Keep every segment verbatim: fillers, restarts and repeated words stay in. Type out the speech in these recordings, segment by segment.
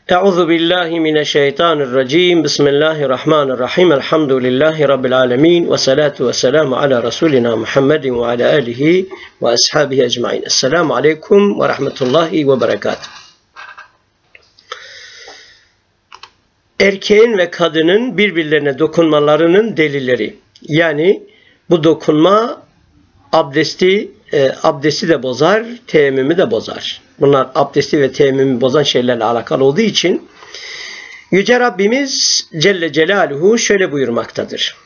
Euzu billahi mineşşeytanirracim. Bismillahirrahmanirrahim. Elhamdülillahi rabbil alamin ve salatu vesselamu ala rasulina Muhammedin ve ala alihi ve ashabihi ecmaîn. Esselamu aleyküm ve rahmetullahi ve berekatuh. Erkeğin ve kadının birbirlerine dokunmalarının delilleri. Yani bu dokunma abdesti e, abdesti de bozar, teyemmümü de bozar. Bunlar abdesti ve teyemmümü bozan şeylerle alakalı olduğu için Yüce Rabbimiz Celle Celaluhu şöyle buyurmaktadır.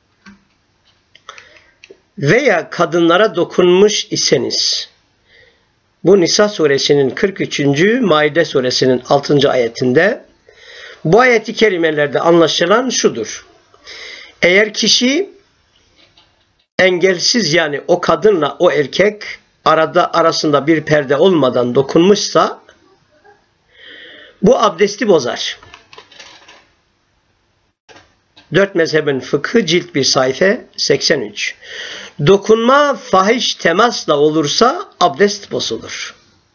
Veya kadınlara dokunmuş iseniz. Bu Nisa suresinin kırk üçüncü Maide suresinin altıncı ayetinde bu ayeti kerimelerde anlaşılan şudur. Eğer kişi engelsiz, yani o kadınla o erkek arada arasında bir perde olmadan dokunmuşsa bu abdesti bozar. Dört mezhebin fıkhı cilt bir sayfa seksen üç. Dokunma fahiş temasla olursa abdest bozulur.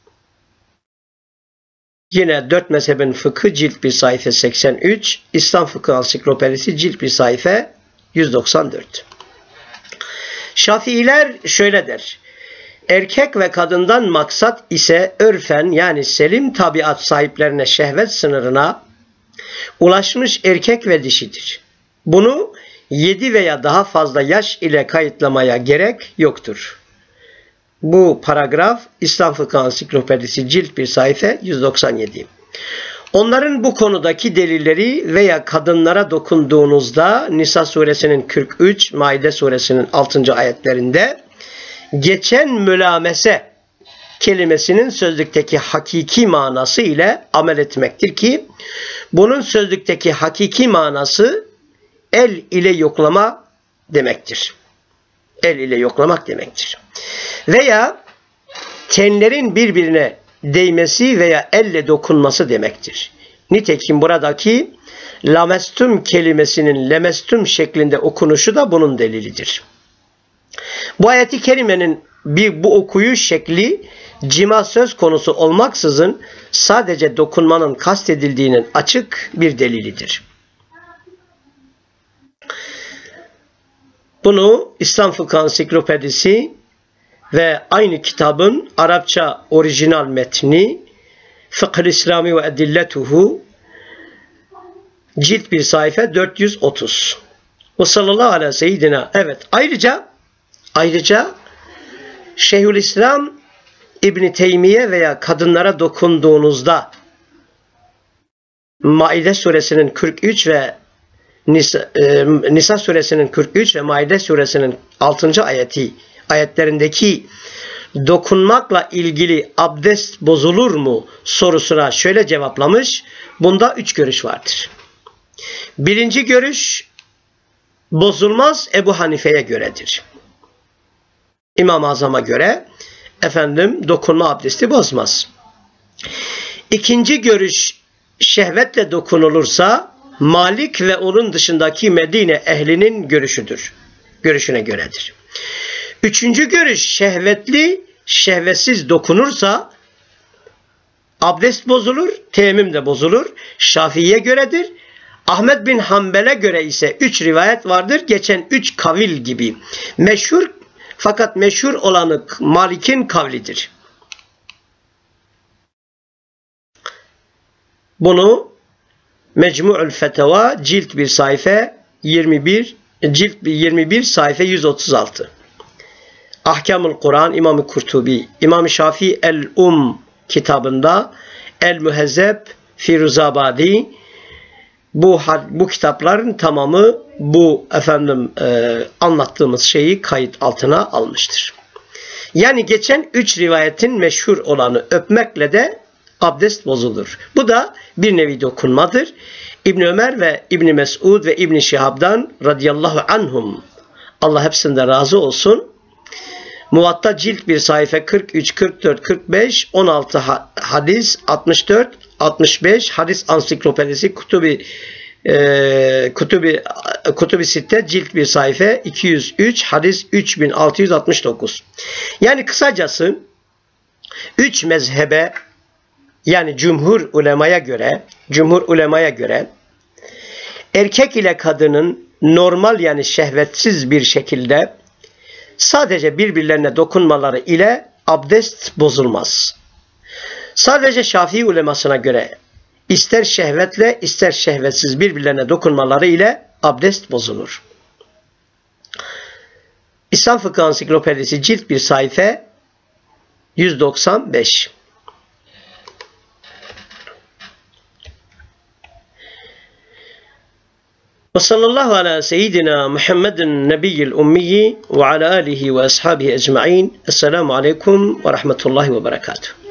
Yine dört mezhebin fıkhı cilt bir sayfa seksen üç, İslam Fıkıh Ansiklopedisi cilt bir sayfa yüz doksan dört. Şafiiler şöyle der. Erkek ve kadından maksat ise örfen, yani selim tabiat sahiplerine şehvet sınırına ulaşmış erkek ve dişidir. Bunu yedi veya daha fazla yaş ile kayıtlamaya gerek yoktur. Bu paragraf İslam Fıkıh Ansiklopedisi cilt bir sayfa yüz doksan yedi. Onların bu konudaki delilleri veya kadınlara dokunduğunuzda Nisa suresinin kırk üç, Maide suresinin altıncı ayetlerinde geçen mülamese kelimesinin sözlükteki hakiki manası ile amel etmektir ki bunun sözlükteki hakiki manası el ile yoklama demektir. El ile yoklamak demektir. Veya tenlerin birbirine değmesi veya elle dokunması demektir. Nitekim buradaki lamestüm kelimesinin lemestüm şeklinde okunuşu da bunun delilidir. Bu ayeti kerimenin bir bu okuyuş şekli cima söz konusu olmaksızın sadece dokunmanın kastedildiğinin açık bir delilidir. Bunu İslam Fıkıh Ansiklopedisi ve aynı kitabın Arapça orijinal metni Fıkhı İslami ve Edilletuhu cilt bir sayfa dört yüz otuz. Ve sallallahu aleyhi ve seyyidina. Evet, ayrıca ayrıca Şeyhülislam İbn Teymiye veya kadınlara dokunduğunuzda Maide suresinin kırk üç ve Nisa, e, Nisa suresinin kırk üç ve Maide suresinin altıncı ayeti ayetlerindeki dokunmakla ilgili abdest bozulur mu sorusuna şöyle cevaplamış. Bunda üç görüş vardır. Birinci görüş bozulmaz, Ebu Hanife'ye göredir. İmam-ı Azam'a göre efendim dokunma abdesti bozmaz. İkinci görüş şehvetle dokunulursa Malik ve onun dışındaki Medine ehlinin görüşüdür. Görüşüne göredir. Üçüncü görüş şehvetli, şehvetsiz dokunursa abdest bozulur, teyemmüm de bozulur. Şafii'ye göredir. Ahmed bin Hanbel'e göre ise üç rivayet vardır. Geçen üç kavil gibi. Meşhur, fakat meşhur olanı Malik'in kavlidir. Bunu Mecmu'ül Feteva cilt bir sayfa yirmi bir, cilt yirmi bir sayfa yüz otuz altı. Ahkamul Kur'an İmam-ı Kurtubi, İmam-ı Şafii El-Um kitabında, El-Mühezzeb Firuzabadi, bu bu kitapların tamamı bu efendim e, anlattığımız şeyi kayıt altına almıştır. Yani geçen üç rivayetin meşhur olanı öpmekle de abdest bozulur. Bu da bir nevi dokunmadır. İbn Ömer ve İbn Mesud ve İbn Şihab'dan radıyallahu anhum, Allah hepsinden razı olsun, Muvatta cilt bir sayfa kırk üç, kırk dört, kırk beş, on altı hadis, altmış dört, altmış beş hadis ansiklopedisi Kutubi e, Kutubi Kutubi Sitte cilt bir sayfa iki yüz üç hadis üç bin altı yüz altmış dokuz. Yani kısacası üç mezhebe yani cumhur ulemaya göre, cumhur ulemaya göre erkek ile kadının normal yani şehvetsiz bir şekilde sadece birbirlerine dokunmaları ile abdest bozulmaz. Sadece Şafii ulemasına göre ister şehvetle ister şehvetsiz birbirlerine dokunmaları ile abdest bozulur. İslam Fıkıh Ansiklopedisi cilt bir sayfa yüz doksan beş. Ve sallallahu ala seyyidina Muhammedin nebiyyil ummiyi ve ala alihi ve ashabihi ecma'in. Esselamu aleyküm ve rahmetullahi ve berekatuhu.